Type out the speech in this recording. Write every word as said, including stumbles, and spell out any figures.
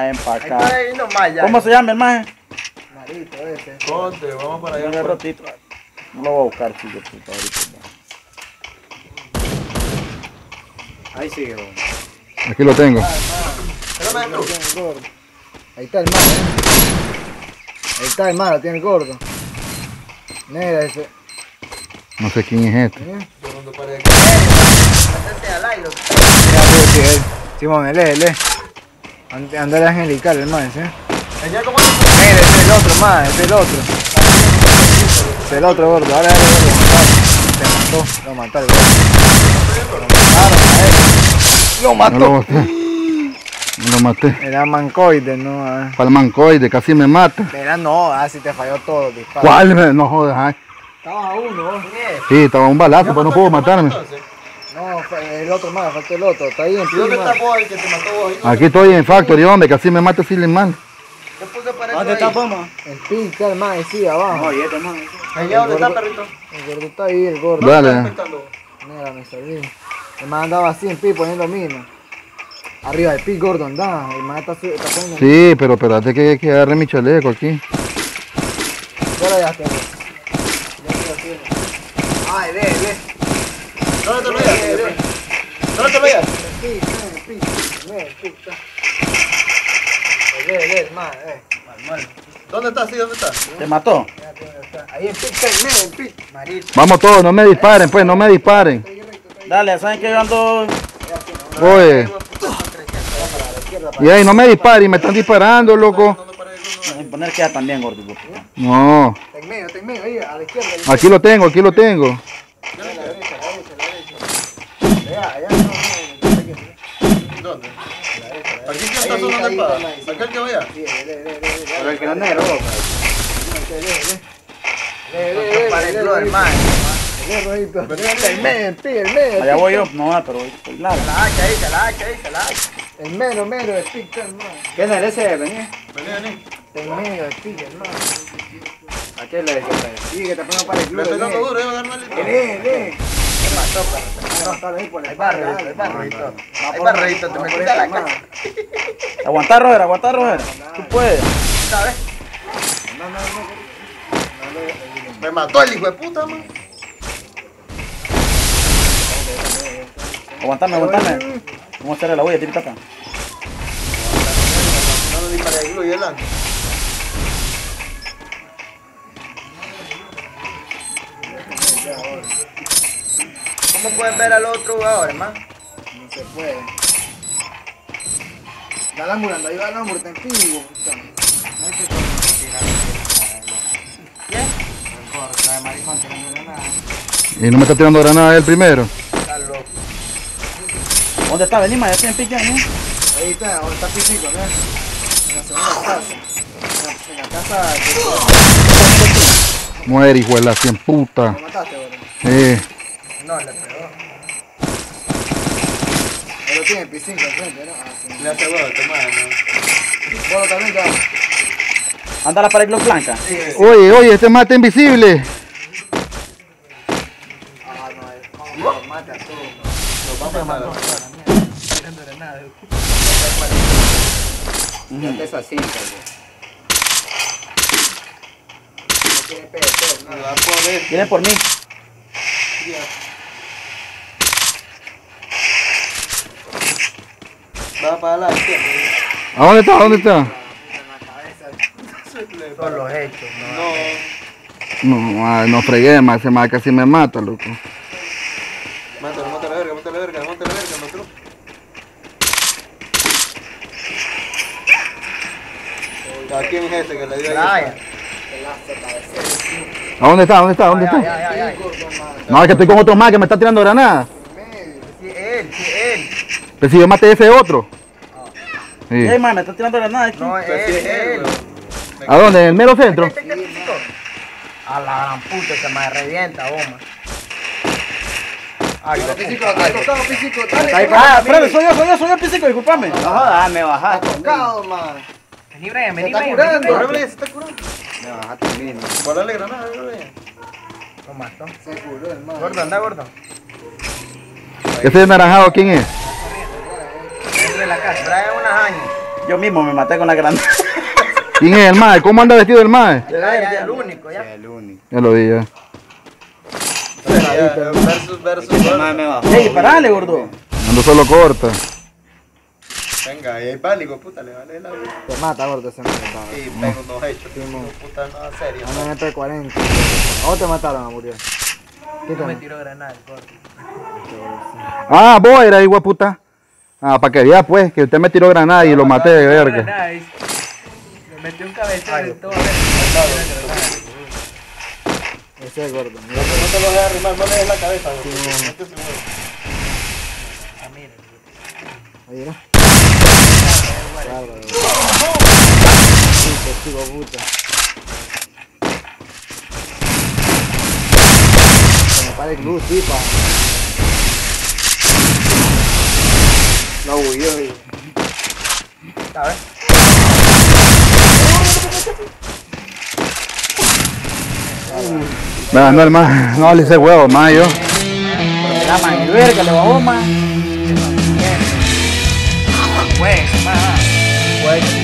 Empacado. ¿Cómo se llama el maje? Marito ese. Ponte, vamos para allá. Un ratito. No lo voy a buscar, chico, puta, ahorita. Ahí sigue, bro. Aquí lo tengo. Ahí está el mar, ¿eh? Ahí está el mar, lo tiene el gordo. Negra ese. No sé quién es este. ¿Eh? ¿Eh? Simón, él es, él es. And- Anda el angelical, el man, ¿eh? ¿Allá cómo Mira, ese es el otro, man, ese es el otro. Ese es el otro gordo, ahora dale, gordo. Se mató, lo mató el gordo. Claro, a él. Lo No mató. lo maté. No lo maté. Era mancoide, no. ah. Para el mancoide, casi me mata. Mira, no, así te falló todo el disparo. ¿Cuál? No jodas, ay. Estaba a uno, vos. Sí, estaba un balazo, pero no pudo matarme. No, fue el otro más, faltó el otro. Está ahí en ¿Y dónde prima. está vos el que te mató vos? Aquí estoy en Factory, hombre, casi me mata sin mal. ¿Qué puse para ¿Dónde está Poma? En pinta, el man, sí, abajo. Oye, este man. ¿Allá dónde está, perrito? El gordo está ahí, el gordo. Dale. Mira, me salí. El man andaba así en pi poniendo mina. Arriba del pi gordo andaba. El man está, está poniendo. Sí, pero espérate que, que agarre mi chaleco aquí. Ahora ya está. Ya estoy haciendo. Ay, ve, ve. ¿Dónde te lo veas? ¿Dónde te lo veas? El pi, el pi. Ve, el pi está. Ve, ve, el man, ve. ¿Dónde está? Sí, ¿dónde está? ¿Te mató? Ahí en pi, ve, en pi. Marito. Vamos todos, no me disparen, pues, no me disparen. Dale, ¿saben que yo ando? Oye. Y ahí, no me disparen, me están disparando, loco. Voy a poner que ya también, gordo. No. En medio, en medio, ahí, a la izquierda. Aquí lo tengo, aquí lo tengo. A la derecha, a la derecha, a la derecha. Allá, allá, no, no, ¿Dónde? ¿Aquí quién está sonando el espada? ¿Aquel que vaya? sí, ve, ve, ve, ve, ve. Pero el que no es negro, Ve, ve, ve. Ve, ve, ve, ve, ve, hermano. ve, rodito. El medio, el pi, el medio. Allá voy yo. No, pero estoy largo. La hacha ahí, la hacha ahí, la hacha. El mero, mero, el pi, hermano. ¿Quién es ese? Vení. Vení, vení. El medio, el pi, hermano. ¿A quién le dices? Sí, que te pongo para el club. Me estoy dando lee. duro, iba a darme el Lee, lee. Hay barro, hay barrito. Hay barrito, te me quita la casa. Aguanta, Roger, aguanta, Roger. Tú puedes. ¿Sabes? Me mató el hijo de puta, man. Aguantame, aguantame. Vamos a hacerle la huella, tira acá. No lo disparé el glue y el antes. ¿Cómo puedes ver al otro jugador, hermano? No se puede. Dale ambulando, ahí va el ambulante en vivo. Y no me está tirando granada él primero. Está loco. ¿Dónde está? Vení, ma, ya estoy en pique, ¿no? Ahí está, ahora está físico, ¿no? En la segunda casa. En la, en la casa que Muere, hijo de la cien puta. lo mataste, bro. Sí. No, le pegó. Él lo tiene P cinco enfrente, ¿no? Ah, sí. Le hace huevo, este madre, ¿no? Bueno, también está. Anda la pared glow blanca. Oye, oye, este mata invisible. Ah, no, él lo mata a todos. Lo vamos a matar. Ya te es así, cabrón. No tiene P C, Me no. va a poner. Viene por mí. Va para la izquierda. ¿A dónde está? ¿A dónde está? Son los hechos, No. No, ay, no fregué, más ese más casi me mata, loco. Mátalo, mátalo la verga, mátalo la verga, mátalo la verga, mátalo. ¿A quién es ese que le dio ahí? ¿A dónde está? ¿A dónde está? ¿A dónde está? No, es que estoy con otro más que me está tirando granada. Sí, él, sí, él. Pero si yo maté a ese otro. Sí. Ey, ma, me está tirando la nada aquí. No, él, él. ¿A dónde? ¿En el mero centro? A la gran puta se me revienta, bomba. Ay, Físico, está tocado, físico, dale. Ah, espérate, soy yo, soy yo, soy yo, pisico, disculpame. No jodas, me bajaste. Está tocado, man. Vení, Brian, Se está curando. Corre, se está curando. Me bajaste el mismo. Guardale granada, Brian. ¿Cómo mató? Se curó, hermano. Gordo, anda, gordo. ¿Ese naranjado quién es? Dentro de la casa. Brian, unas años. Yo mismo me maté con la granada. ¿Quién es el mae? ¿Cómo anda vestido el mae? El único, ya. El único. Ya lo vi ya. Versus, versus, versus. Ey, parale, gordo. Ando solo corta. Venga, ahí hay pánico, puta, le vale la vida. Te mata, gordo, ese man. Y pego unos hechos, puta, nada serio. Anda en P cuarenta. ¿A vos te mataron a morir? No me tiró granada, gordo. Ah, vos eras igual puta. Ah, para que vea pues, que usted me tiró granada y lo maté de verga. Me metió un cabezón y todo. Ese es gordo. No te lo dejes arrimar, no le des la cabeza, güey. Mete su huevo. Ah, miren. Ahí era. Bárbaro. Puta, chico, puta. Se me para el luz, tipa. No huyó, y... A ver. Me ganó el mae. No le hice huevo, mae yo. La man, el verga, le bajó, man. Güey, más. Güey,